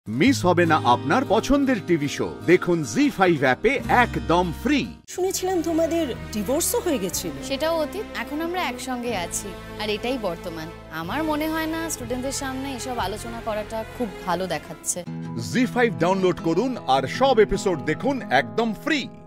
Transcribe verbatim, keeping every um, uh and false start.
Miss হবে না আপনার পছন্দের টিভি শো দেখুন জি ফাইভ অ্যাপে একদম ফ্রি। শুনেছিলাম তোমাদের ডিভোর্সও হয়ে গেছিল। সেটাও অতীত, এখন আমরা একসঙ্গে আছি আর এটাই বর্তমান। আমার মনে হয় না স্টুডেন্টদের সামনে এসব আলোচনা করাটা খুব ভালো দেখাচ্ছে। জি ফাইভ ডাউনলোড করুন আর সব এপিসোড দেখুন একদম ফ্রি।